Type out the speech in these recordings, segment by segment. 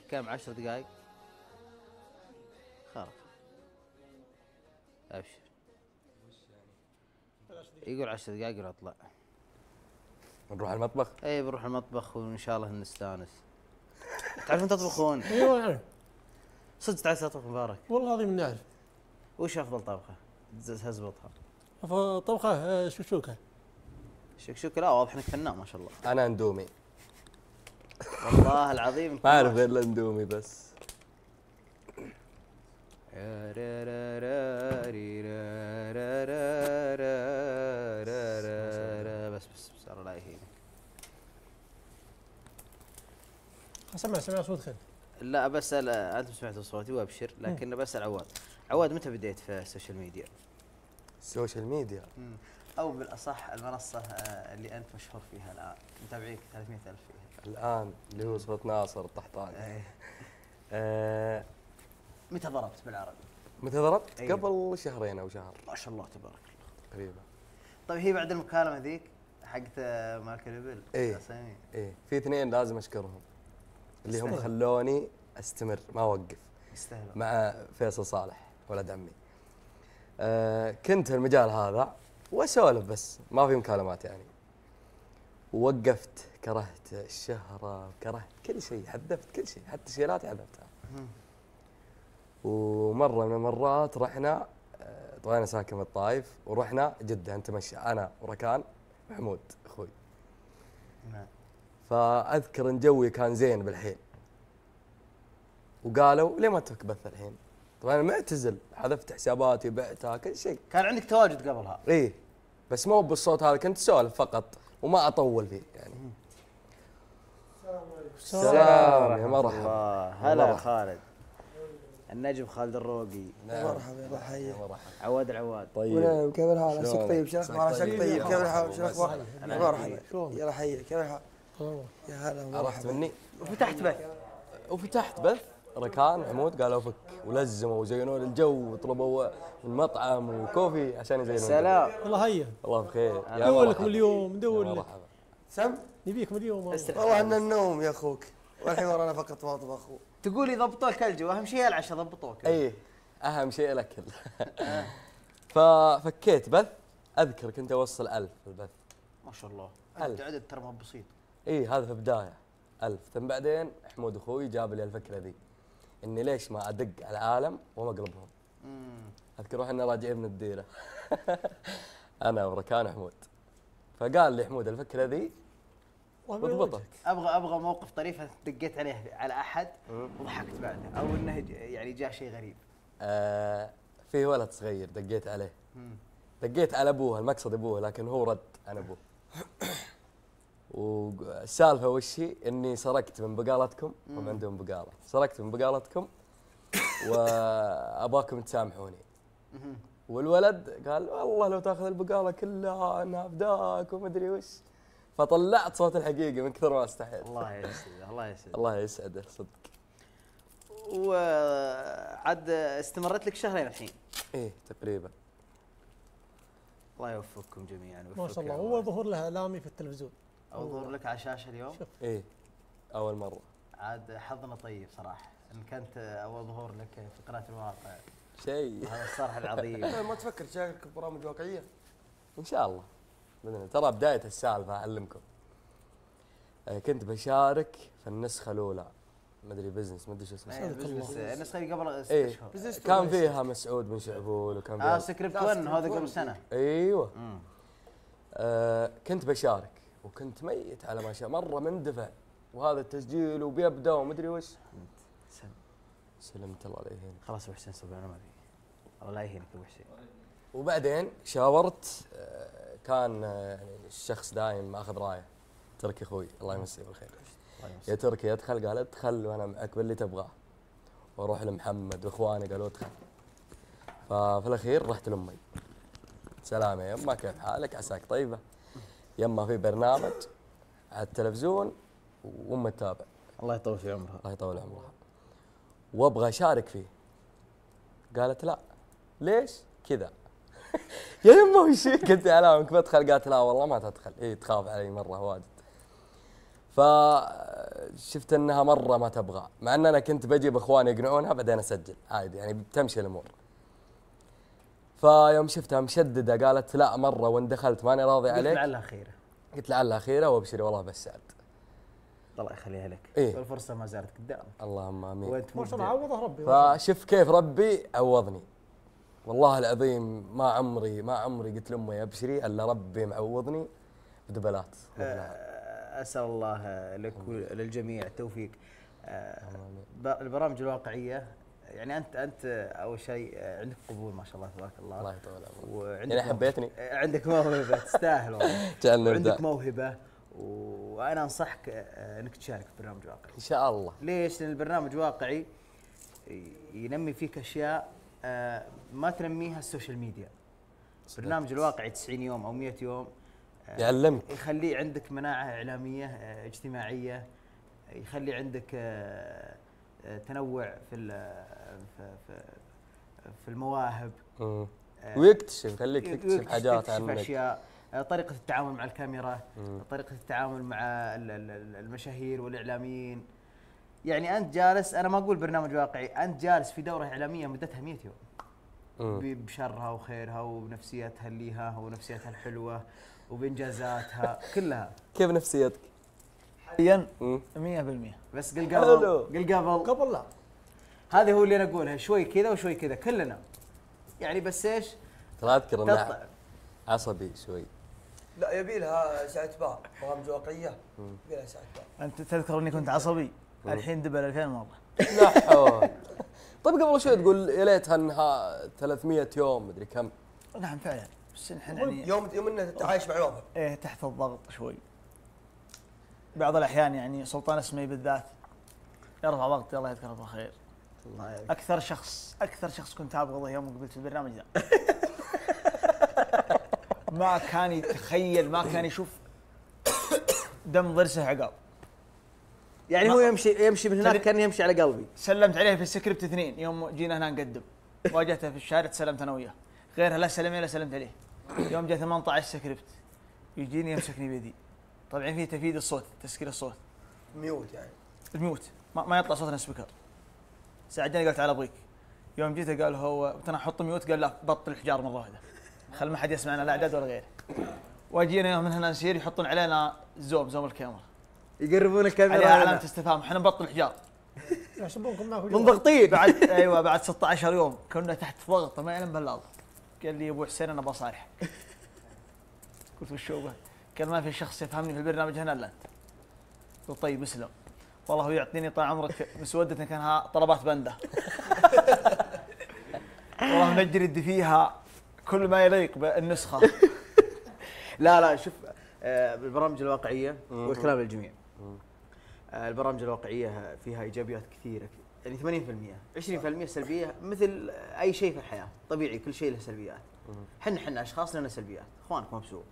كم 10 دقائق؟ خلاص ابشر. يقول 10 دقائق ونطلع. نروح المطبخ؟ اي بنروح المطبخ وان شاء الله نستانس. تعرفون تطبخون؟ ايوه نعرف. صدق تعرف تطبخ مبارك؟ والله العظيم نعرف. وش افضل طبخه؟ تزبطها. طبخه شكشوكه. شكشوكه؟ لا واضح انك فنان ما شاء الله. انا اندومي. والله العظيم ما اعرف غير الاندومي بس. بس الله لا يهينك. سمع صوت خل. لا بسأل انتم سمعتوا صوتي وابشر، لكن بسأل عواد. عواد متى بديت في السوشيال ميديا؟ السوشيال ميديا او بالاصح المنصه اللي انت مشهور فيها الان، متابعيك 300,000 فيها الان، اللي هو صوت ناصر الطحطاني. متى ضربت بالعربي؟ متى ضربت؟ أيوة. قبل شهرين او شهر ما شاء الله تبارك الله. تقريبا. طيب هي بعد المكالمه ذيك حقت مالك الابل. ايه في اثنين لازم اشكرهم اللي هم خلوني استمر ما اوقف. يستاهل. مع فيصل صالح ولد عمي. كنت في المجال هذا واسولف بس ما في مكالمات يعني. ووقفت، كرهت الشهرة، كرهت كل شيء، حذفت كل شيء، حتى شيلاتي حذفتها. ومرة من المرات رحنا، طبعا انا ساكن في الطايف، ورحنا جدة نتمشى انا وركان محمود اخوي. نعم. فاذكر ان جوي كان زين بالحين. وقالوا ليه ما تكبث الحين؟ طبعا انا معتزل، حذفت حساباتي، بعتها، كل شيء. كان عندك تواجد قبلها؟ ايه بس مو بالصوت هذا، كنت اسولف فقط وما اطول فيه يعني. السلام يا مرحبا. هلا خالد. النجم خالد الروقي. مرحبا الله يحييك. عواد العواد. طيب كيف الحال؟ عساك طيب؟ شو الاخبار؟ عساك طيب؟ كيف الحال؟ شو الاخبار؟ مرحبا. يلا حيك. كيف الحال؟ يا هلا عرفت مني؟ وفتحت بث. وفتحت بث. ركان حمود قالوا فك، ولزموا وزينوا الجو، وطلبوا من مطعم وكوفي عشان يزينون. سلام. الله هيا. الله بخير. ندور لكم اليوم، ندور لك. سم؟ نبيكم اليوم. والله عندنا النوم يا اخوك، والحين ورانا فقط مطبخ. تقول يضبطوا لك الجو، اهم شيء العشاء ضبطوك. ايه اهم شيء الاكل. ففكيت بث، اذكر كنت اوصل 1000 في البث. ما شاء الله. 1000 عدد ترى ما بسيط. ايه هذا في بدايه 1000. ثم بعدين حمود اخوي جاب لي الفكره ذي، اني ليش ما ادق على العالم ومقلبهم. اذكر احنا راجعين من الديره انا وركان حمود، فقال لي حمود الفكره ذي بضبطك. ابغى موقف طريف دقيت عليه على احد وضحكت بعده، او انه يعني جاء شيء غريب. في ولد صغير دقيت عليه. دقيت على ابوه، المقصد ابوه، لكن هو رد عن ابوه. والسالفه وش هي؟ اني سرقت من بقالتكم، هم عندهم بقاله، سرقت من بقالتكم واباكم تسامحوني. والولد قال والله لو تاخذ البقاله كلها انا افداك ومدري وش. فطلعت صوت الحقيقه من كثر ما استحيت. الله يسعده. الله يسعده. الله يسعده صدق. وعاد استمرت لك شهرين الحين. ايه تقريبا. الله يوفقكم جميعا. ما شاء الله. هو ظهور له اعلامي في التلفزيون. او ظهور لك على الشاشه اليوم. شوف. ايه اول مره. عاد حظنا طيب صراحه ان كنت اول ظهور لك في قناه الواقع. شيء. هذا الصراحه العظيم. ما تفكر تشارك ببرامج واقعيه؟ ان شاء الله باذن الله. ترى بدايه السالفه اعلمكم. كنت بشارك في النسخه الاولى، ما ادري بزنس، ما ادري شو اسمه. النسخه اللي قبل 6 إيه. شهور. كان فيها مسعود بن شعبول، وكان فيها سكريبت 1 هذا قبل سنه. ايوه. كنت بشارك وكنت ميت على ما شاء، مره مندفع، وهذا التسجيل وبيبدا ومدري وش. سلمت الله لا يهينك. خلاص ابو حسين صبر انا ما ابي. الله لا يهينك ابو حسين. وبعدين شاورت، كان الشخص دايم ماخذ رايه، تركي اخوي الله يمسيه بالخير. يا تركي ادخل، قال ادخل وانا معك باللي تبغاه. واروح لمحمد واخواني قالوا ادخل. ففي الاخير رحت لامي. سلام يا يما، كيف حالك؟ عساك طيبه؟ يما في برنامج على التلفزيون وام تتابع. الله يطول في عمرها. الله يطول عمرها. وابغى اشارك فيه. قالت لا. ليش؟ كذا. يا يما وش قلت علامك بدخل؟ قالت لا والله ما تدخل، هي تخاف علي مره واجد. فشفت انها مره ما تبغى، مع ان انا كنت بجيب اخواني يقنعونها بعدين اسجل عادي يعني بتمشي الامور. فيوم شفتها مشدده قالت لا مره وان دخلت ماني راضي قلت عليك. لعلها خيره. قلت لعلها خيره وابشري والله بالسعد. الله يخليها لك. إيه؟ والفرصه ما زالت قدامك. اللهم امين. وانت ما شاء الله مبدع. عوضه ربي. ما شاء الله. فشوف كيف ربي عوضني. والله العظيم ما عمري قلت لامي ابشري الا ربي معوضني بدبلات. اسال الله لك وللجميع التوفيق. البرامج الواقعيه يعني انت اول شيء عندك قبول ما شاء الله تبارك الله. الله يطول عمرك. وعندك يعني حبيتني. عندك موهبه تستاهل والله. جعلنا وعندك نبدأ. موهبه وانا انصحك انك تشارك في برنامج واقعي. ان شاء الله. ليش؟ لان البرنامج واقعي ينمي فيك اشياء ما تنميها السوشيال ميديا. البرنامج الواقعي 90 يوم او 100 يوم يعلمك. يخلي عندك مناعه اعلاميه اجتماعيه، يخلي عندك تنوع في المواهب. ويكتشف، خليك تكتشف حاجات تكتشف عنك. اشياء، طريقه التعامل مع الكاميرا، طريقه التعامل مع المشاهير والاعلاميين. يعني انت جالس، انا ما اقول برنامج واقعي، انت جالس في دوره اعلاميه مدتها 100 يوم بشرها وخيرها وبنفسيتها الليها ونفسيتها الحلوه وبانجازاتها كلها. كيف نفسيتك؟ حاليا 100%. بس قبل لا. هذا هو اللي انا اقولها، شوي كذا وشوي كذا كلنا. يعني بس ايش؟ ترى اذكر انه عصبي شوي. لا يبي لها ساعة باع، برامج واقعية يبي لها ساعة باع. انت تذكر اني كنت عصبي؟ الحين دبل 2000 مره. لا حول. طيب قبل شوي تقول يا ليتها انها 300 يوم مدري كم. نعم فعلا، بس نحن يعني يوم انه تتعايش مع الوضع. ايه تحت الضغط شوي. بعض الاحيان يعني سلطان اسمي بالذات يرفع ضغطي الله يذكره بالخير. الله يعينك. اكثر شخص كنت ابغضه يوم قبلت البرنامج ذا. ما كان يتخيل، ما كان يشوف دم ضرسه عقاب. يعني هو يمشي من هناك كان يمشي على قلبي. سلمت عليه في السكريبت 2 يوم جينا هنا نقدم. واجهته في الشارع تسلمت انا وياه. غيرها لا سلم ولا سلمت عليه. يوم جاء 18 سكريبت يجيني يمسكني بيدي. طبعا في تفيد الصوت، تسكير الصوت. ميوت يعني. الميوت ما يطلع صوتنا سبيكر. ساعدني قلت على ابغيك. يوم جيته قال هو قلت انا احط ميوت، قال لا بطل الحجار مره واحده. خل ما حد يسمعنا لا اعداد ولا غيره. واجينا يوم من هنا نسير يحطون علينا زوم الكاميرا. يقربون الكاميرا عليها علامة استفهام، احنا نبطل الحجار. يحسبونكم ناكل منضغطين. بعد 16 يوم كنا تحت ضغط ما يعلم بالله. قال لي ابو حسين انا بصارحك. قلت وش هو؟ قال ما في شخص يفهمني في البرنامج هنا الا انت. قلت طيب اسلم. والله هو يعطيني طال عمرك مسودة كانها طلبات بنده. والله نجرد فيها كل ما يليق بالنسخة. لا شوف البرامج الواقعيه والكلام للجميع. البرامج الواقعيه فيها ايجابيات كثيره، يعني 80%، 20% سلبيه مثل اي شيء في الحياه، طبيعي كل شيء له سلبيات. حنا اشخاص لنا سلبيات، اخوانك مبسوط.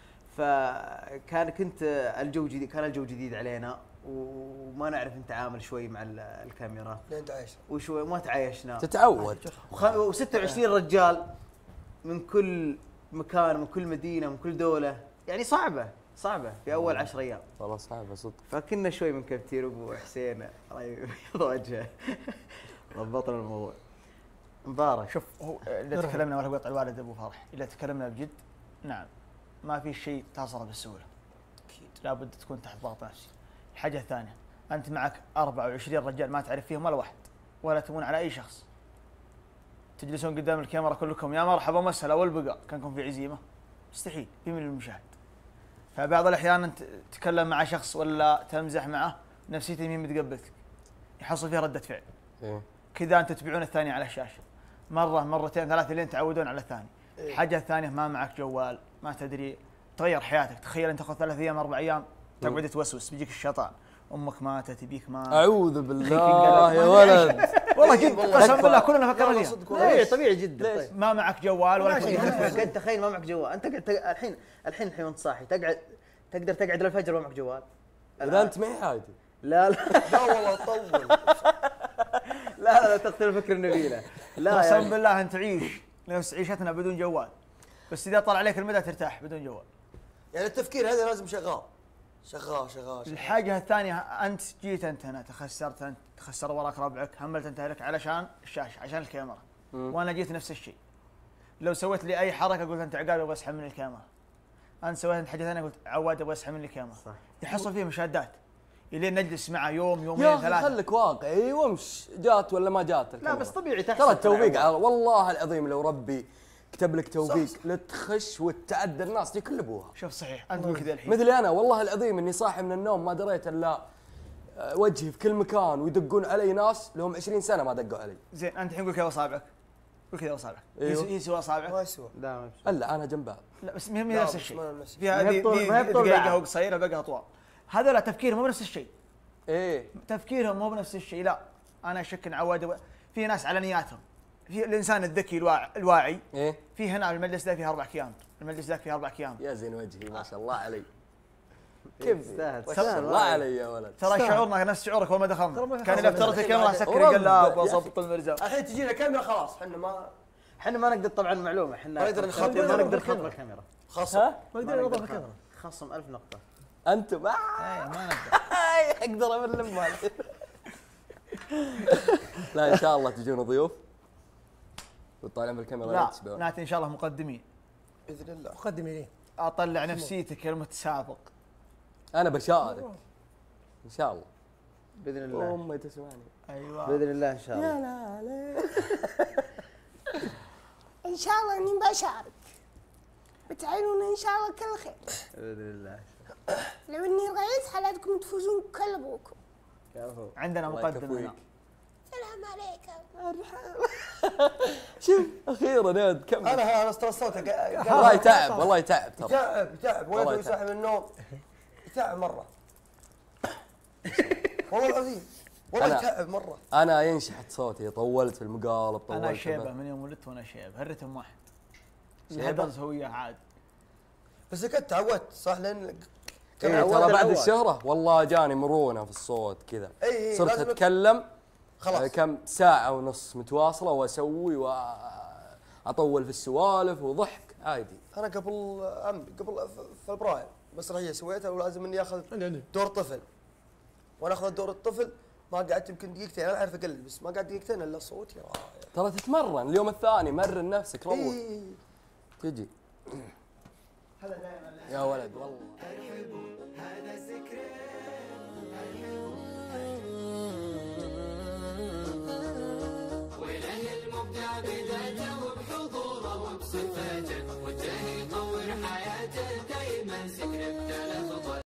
كان الجو جديد علينا وما نعرف نتعامل شوي مع الكاميرا. لين تعايش. وشوي ما تعايشنا. تتعود. و26 رجال من كل مكان، من كل مدينه، من كل دوله، يعني صعبه في اول 10 ايام. والله صعبه صدق. فكنا شوي من كبتير ابو حسين الله يبيض وجهه. ضبطنا الموضوع. مبارك. شوف هو اذا تكلمنا ولا قطع الوالد ابو فرح، اذا تكلمنا بجد نعم ما في شيء تصل بالسهوله. اكيد لابد تكون تحت ضغط نفسي. الحاجه الثانيه انت معك 24 رجال ما تعرف فيهم ولا واحد ولا تمون على اي شخص. تجلسون قدام الكاميرا كلكم يا مرحبا مسهلا والبقاء كانكم في عزيمه. مستحيل في المشاهد. فبعض الاحيان انت تتكلم مع شخص ولا تمزح معه نفسيته مين متقبلتك يحصل فيها رده فعل. كذا انت تتبعون الثاني على الشاشه مره مرتين ثلاثه لين تعودون على الثاني. الحاجه الثانيه ما معك جوال ما تدري تغير حياتك. تخيل انت تاخذ 3 ايام 4 ايام تقعد توسوس بيجيك الشيطان. امك ماتت تبيك مات. اعوذ بالله يا ولد. والله جد قسم بالله كلنا فكرنا فيها. طبيعي جدا. طيب. ما معك جوال ولا قد تخيل ما معك جوال. انت الحين وانت صاحي تقدر تقعد للفجر وما معك جوال. اذا انت ما هي عادي. لا والله طول. لا تقتل الفكر النبيله. لا قسم يعني. بالله انت تعيش نفس عيشتنا بدون جوال. بس اذا طلع عليك المدى ترتاح بدون جوال. يعني التفكير هذا لازم شغال. شغال. الحاجه الثانيه انت جيت انت هنا تخسرت، انت تخسر وراك ربعك، هملت انت لك علشان الشاشه عشان الكاميرا. وانا جيت نفس الشيء. لو سويت لي اي حركه قلت انت عقاب ابغى اسحب مني الكاميرا. انت سويت انت حاجه ثانيه قلت عواد ابغى اسحب مني الكاميرا. صح. يحصل فيه مشادات الين نجلس معه يوم يومين ثلاثه. يا خليك واقعي وامش، جات ولا ما جات لا بس طبيعي ترى تحصل. التوفيق والله العظيم لو ربي كتب لك توفيق لا تخش وتعدى الناس دي يقلبوها. شوف صحيح انت تقول كذا الحين مثلي انا والله العظيم اني صاحي من النوم ما دريت الا وجهي في كل مكان ويدقون علي ناس لهم 20 سنه ما دقوا علي. زين انت الحين قول كذا اصابعك، قول كذا اصابعك. أيوه. يسوى اصابعك ما يسوى. لا ما الا انا جنب بعض. لا بس مهم نفس الشيء. في ما هي هذه بطول- ما هي بطول دقيقه بعض. قصيره بقى اطول. هذول تفكيرهم مو بنفس الشيء. ايه تفكيرهم مو بنفس الشيء. لا انا اشك ان عواد في ناس على نياتهم. في الانسان الذكي الواعي ايه في هنا المجلس ده فيه 4 كيام، المجلس ذاك فيه 4 كيام. يا زين وجهي ما شاء الله علي. كيف تستاهل ما شاء الله علي يا ولد. ترى شعورنا نفس شعورك اول ما دخلنا. كان خلاص اذا افترضت الكاميرا سكر ورب. قال لا بظبط المرزا. الحين تجينا كاميرا خلاص احنا ما احنا ما نقدر طبعا معلومه، احنا ما نقدر نخاطب. ما نقدر نخاطب الكاميرا. خاصة ها ما اقدر اضرب الكاميرا. خصم 1000 نقطه. انتم ما نقدر. اقدر ابلم لا ان شاء الله تجون ضيوف وتطالعون بالكاميرا لا تشبهون. ناتي ان شاء الله مقدمين. باذن الله. مقدمي ليه؟ اطلع نفسيتك المتسابق. انا بشارك ان شاء الله. باذن الله. امي تسمعني. ايوه باذن الله ان شاء الله. لا لا ان شاء الله اني بشارك، بتعينون ان شاء الله كل خير. باذن الله. لو اني رئيس حالاتكم تفوزون كل ابوكم. كفو. عندنا الله مقدم يكفيك. هنا. سلام عليكم. شوف اخيرا يا كمل. انا ترى صوتك والله يتعب والله يتعب ترى. يتعب والله ولا يسحب من النوم. يتعب مره. والله العظيم والله أنا- يتعب مره. انا ينشحت صوتي، طولت في المقالب طولت انا في شيبه من يوم ولدت وانا شيبه، الرتم واحد. شيبة؟ الهدرز هو وياه عاد. بس كنت تعودت صح لان إيه عواد ترى بعد العواد. الشهرة والله جاني مرونة في الصوت كذا. إي صرت لازم اتكلم خلاص. كم ساعة ونص متواصلة واسوي واطول في السوالف وضحك عادي. انا قبل فبراير مسرحيه سويتها ولازم اني اخذ دور طفل. وانا اخذ دور الطفل ما قعدت يمكن دقيقتين، انا اعرف اقلد بس ما قعدت دقيقتين الا صوتي رائع. ترى تتمرن اليوم الثاني، مرن نفسك روح إيه. تجي. يا ولد والله